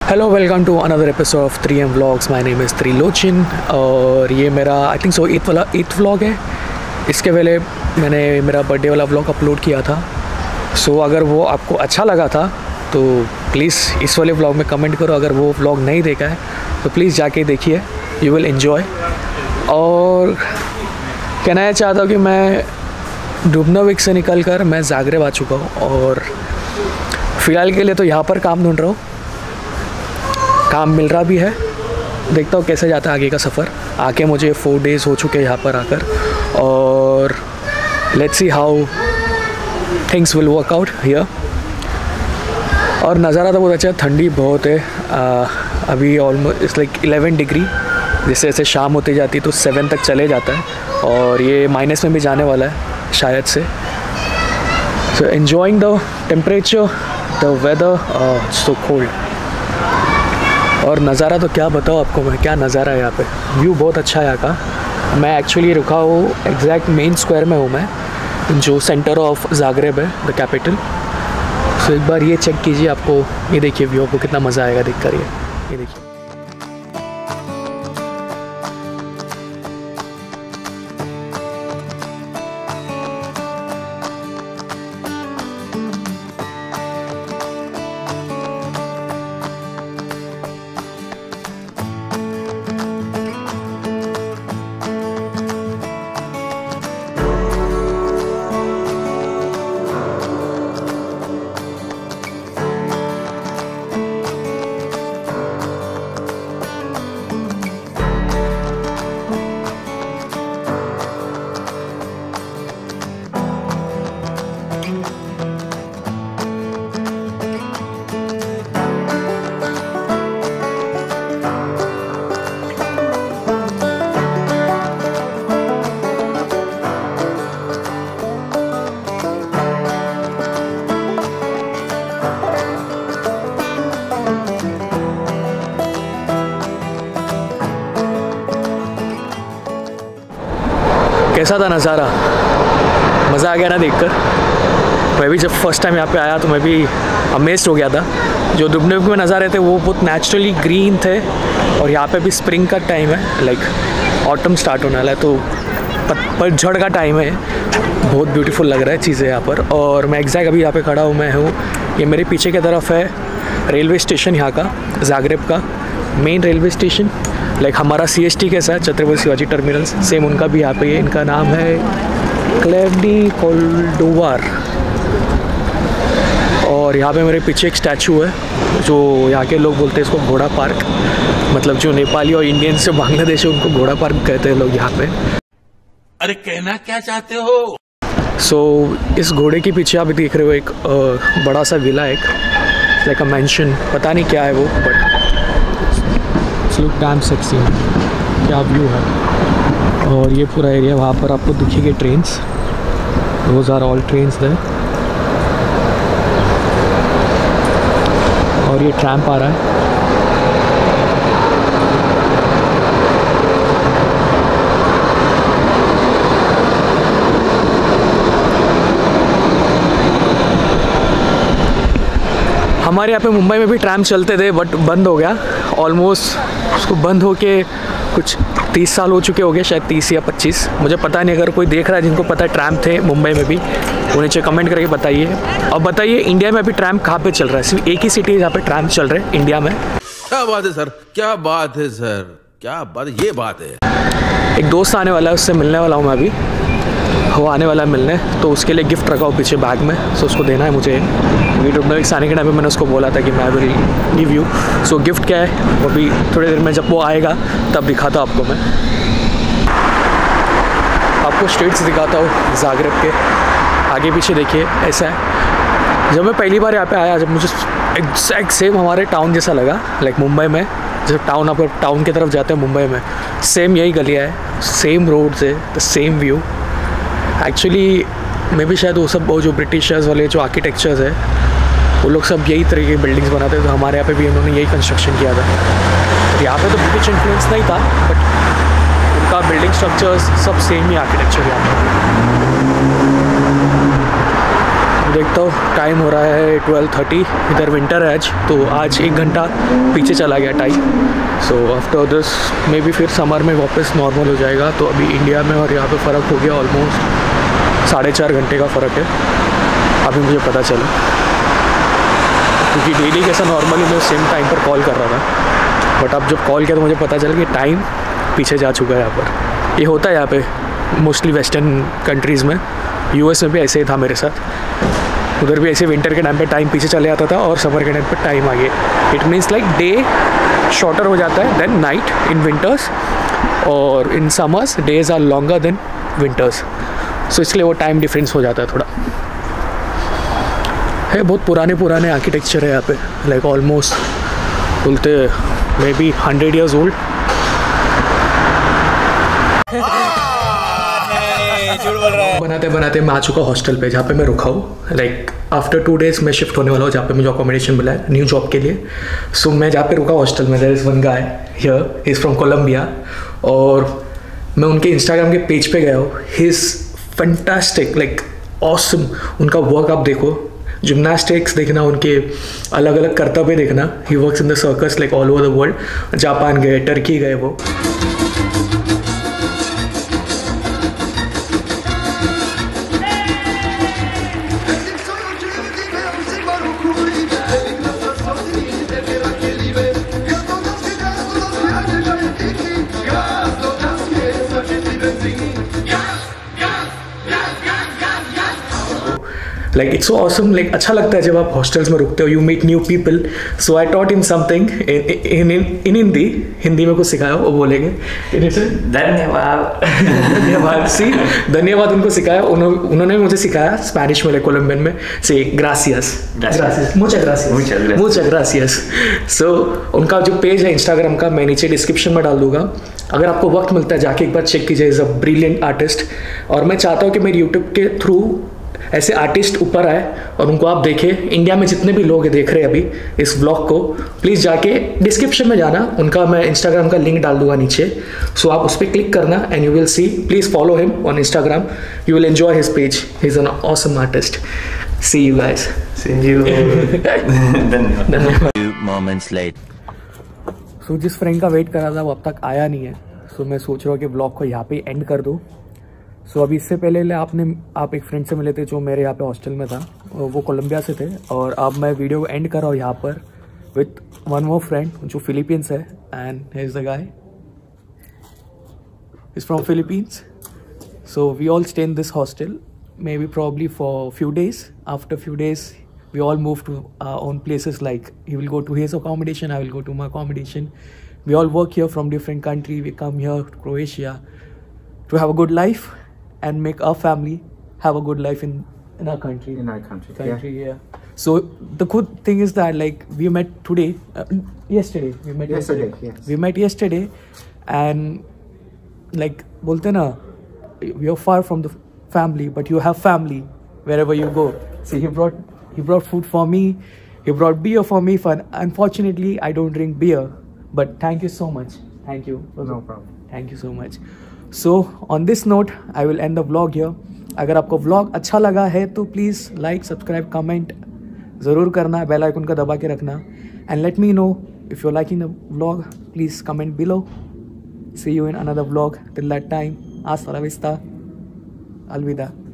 Hello, welcome to another episode of 3M vlogs. My name is Trilochan और ये मेरा I think so eighth vlog है। इसके पहले मैंने मेरा बर्थडे वाला व्लॉग अपलोड किया था। सो अगर वो आपको अच्छा लगा था तो प्लीज़ इस वाले व्लॉग में कमेंट करो। अगर वो व्लॉग नहीं देखा है तो प्लीज़ जाके देखिए, यू विल एन्जॉय। और कहना चाहता हूँ कि मैं डुबनोविक से निकल कर मैं ज़ाग्रेब आ चुका हूँ और फ़िलहाल के लिए तो यहाँ पर काम ढूंढ रहा हूँ। काम मिल रहा भी है, देखता हूँ कैसे जाता है आगे का सफ़र। आके मुझे 4 डेज़ हो चुके हैं यहाँ पर आकर और let's see how things will work out here. और नज़ारा तो बहुत अच्छा है, ठंडी बहुत है। अभी ऑलमोस्ट इट्स लाइक 11 डिग्री। जैसे जैसे शाम होती जाती तो 7 तक चले जाता है और ये माइनस में भी जाने वाला है शायद से। So enjoying the temperature, the weather, so cold. और नज़ारा तो क्या बताऊँ आपको मैं, क्या नज़ारा है यहाँ पे। व्यू बहुत अच्छा है यहाँ का। मैं एक्चुअली रुका हूँ एग्जैक्ट मेन स्क्वायर में हूँ मैं, जो सेंटर ऑफ ज़ाग्रेब है, द कैपिटल। सो एक बार ये चेक कीजिए, आपको ये देखिए व्यू, आपको कितना मज़ा आएगा देख कर। ये देखिए। कैसा था नज़ारा, मज़ा आ गया ना देखकर। मैं भी जब फर्स्ट टाइम यहाँ पे आया तो मैं भी अमेज्ड हो गया था। जो डुबनोविक में नज़ारे थे वो बहुत नेचुरली ग्रीन थे और यहाँ पे भी स्प्रिंग का टाइम है, लाइक ऑटम स्टार्ट होने वाला है, तो पतझड़ का टाइम है। बहुत ब्यूटीफुल लग रहा है चीज़ें यहाँ पर। और मैं एग्जैक्ट अभी यहाँ पे खड़ा हूँ, मैं हूँ, ये मेरे पीछे की तरफ है रेलवे स्टेशन यहाँ का, ज़ाग्रेब का मेन रेलवे स्टेशन। लाइक हमारा CST कैसा है, छत्रपति शिवाजी टर्मिनल्स, सेम उनका भी यहाँ पे है। इनका नाम है क्लेवडी कोल्डोवार। और यहाँ पे मेरे पीछे एक स्टैचू है जो यहाँ के लोग बोलते हैं इसको घोड़ा पार्क। मतलब जो नेपाली और इंडियन से बांग्लादेश है उनको घोड़ा पार्क कहते हैं लोग यहाँ पे। अरे कहना क्या चाहते हो? सो इस घोड़े के पीछे आप देख रहे हो एक बड़ा सा विला, एक लाइक अ मैंशन, पता नहीं क्या है वो, बट लुक डैम सेक्सी, क्या व्यू है। और ये पूरा एरिया, वहाँ पर आपको दिखेंगे trains, those are all trains there. और ये ट्रैम्प आ रहा है। हमारे यहाँ पे मुंबई में भी ट्रैम चलते थे बट बंद हो गया ऑलमोस्ट। उसको बंद होके कुछ 30 साल हो चुके हो गए, शायद 30 या 25, मुझे पता नहीं। अगर कोई देख रहा है जिनको पता है ट्रैम थे मुंबई में भी, वो नीचे कमेंट करके बताइए। और बताइए इंडिया में अभी ट्रैम कहाँ पे चल रहा है। सिर्फ एक ही सिटी है जहाँ पे ट्रैम चल रहे हैं इंडिया में। क्या बात है सर, क्या बात है सर, क्या बात, ये बात है। एक दोस्त आने वाला है, उससे मिलने वाला हूँ मैं अभी, वो आने वाला है मिलने, तो उसके लिए गिफ्ट रखा हूँ पीछे बैग में। सो उसको देना है मुझे। डुबनोविक आने के टाइम में मैंने उसको बोला था कि मैं will give you. So gift क्या है वो भी थोड़ी देर में जब वो आएगा तब दिखाता हूँ आपको। मैं आपको स्ट्रीट्स दिखाता हूँ ज़ाग्रेब के, आगे पीछे देखिए ऐसा है। जब मैं पहली बार यहाँ पे आया, जब मुझे एग्जैक्ट सेम हमारे टाउन जैसा लगा, लाइक मुंबई में जब टाउन, आप टाउन की तरफ जाते हैं मुंबई में, सेम यही गलियाँ है, सेम रोड्स है, द सेम व्यू। एक्चुअली मे भी शायद वो सब वो जो ब्रिटिशर्स वाले जो आर्किटेक्चर्स है वो लोग सब यही तरह की बिल्डिंग्स बनाते हैं, तो हमारे यहाँ पे भी उन्होंने यही कंस्ट्रक्शन किया था। तो यहाँ पे तो ब्रिटिश इन्फ्लुएंस नहीं था बट उनका बिल्डिंग स्ट्रक्चर्स सब सेम ही आर्किटेक्चर यहाँ पे। देखता हूँ, टाइम हो रहा है 12:30, इधर विंटर है आज, तो आज 1 घंटा पीछे चला गया time. So after this may be फिर समर में वापस नॉर्मल हो जाएगा। तो अभी इंडिया में और यहाँ पे फ़र्क हो गया, ऑलमोस्ट 4.5 घंटे का फ़र्क है अभी मुझे पता चला, क्योंकि डेली कैसा नॉर्मली मैं सेम टाइम पर कॉल कर रहा था, बट अब जब कॉल किया तो मुझे पता चला कि टाइम पीछे जा चुका है यहाँ पर। ये होता है यहाँ पे मोस्टली वेस्टर्न कंट्रीज़ में, यूएस में भी ऐसे ही था मेरे साथ। उधर भी ऐसे विंटर के टाइम पे टाइम पीछे चले जाता था और समर के टाइम पे टाइम आगे। It means like day shorter हो जाता है देन नाइट इन विंटर्स, और in summers days are longer than winters. So इसलिए वो टाइम डिफरेंस हो जाता है थोड़ा। है बहुत पुराने आर्किटेक्चर है यहाँ पे, लाइक ऑलमोस्ट बोलते मे बी 100 years ओल्ड। बनाते बनाते मैं आ चुका हॉस्टल पे, जहाँ पे मैं रुका हूँ। लाइक आफ्टर 2 days मैं शिफ्ट होने वाला हूँ जहाँ पे मुझे अकोमोडेशन मिला है न्यू जॉब के लिए। सो मैं जहाँ पे रुका हॉस्टल में, there is one guy here, he is from Colombia, और मैं उनके इंस्टाग्राम के पेज पे गया हूँ। He is fantastic, like awesome. उनका वर्क आप देखो, जिम्नास्टिक्स देखना, उनके अलग अलग कर्तव्य देखना। He works in the circus like all over the world. Japan गए, टर्की गए वो। Like it's so awesome, like अच्छा लगता है जब आप हॉस्टल्स में रुकते हो, you meet new people. So I taught him something in Hindi में कुछ सिखाया, वो बोलेंगे धन्यवाद। धन्यवाद सी धन्यवाद उनको सिखाया, उन्होंने मुझे सिखाया स्पेनिश में, लाइक कोलंबियन में से ग्रासियस, मुचas gracias। सो उनका जो पेज है इंस्टाग्राम का मैं नीचे डिस्क्रिप्शन में डाल दूंगा। अगर आपको वक्त मिलता है जाके एक बार चेक कीजिए। इज़ अ ब्रिलियंट आर्टिस्ट, और मैं चाहता हूँ कि मेरे यूट्यूब के थ्रू ऐसे आर्टिस्ट ऊपर आए और उनको आप देखें। इंडिया में जितने भी लोग देख रहे हैं अभी इस व्लॉग को, प्लीज़ जाके डिस्क्रिप्शन में जाना, उनका मैं इंस्टाग्राम का लिंक डाल दूंगा नीचे। सो आप उस पर क्लिक करना and you will see, please follow him on Instagram, you will enjoy his page. He is an awesome artist. See you guys. धन्यवाद। सो जिस फ्रेंड का वेट कर रहा था वो अब तक आया नहीं है, सो मैं सोच रहा हूँ कि व्लॉग को यहाँ पे एंड कर दूँ। सो अभी इससे पहले आप एक फ्रेंड से मिले थे जो मेरे यहाँ पे हॉस्टल में था, वो कोलंबिया से थे, और अब मैं वीडियो को एंड कर रहा हूँ यहाँ पर विथ वन मोर फ्रेंड जो फिलीपींस है, and here is the guy is from Philippines. So we all stay in this hostel may be probably for few days. After few days we all move to our own places, like he will go to his accommodation, I will go to my accommodation. We all work here from different country. We come here to Croatia to have a good life and make our family have a good life in our country. Yeah. So the good thing is that like we met today, yesterday. We met yesterday, and like bolte na, we are far from the family, but you have family wherever you go. See, he brought food for me, he brought beer for me. Unfortunately I don't drink beer, but thank you so much. Thank you. No problem. Thank you so much. So on this note I will end the vlog here. अगर आपको vlog अच्छा लगा है तो please like, subscribe, comment ज़रूर करना, bell icon का दबा के रखना, and let me know if you're liking the vlog. Please comment below. See you in another vlog. Till that time, hasta la vista, alvida.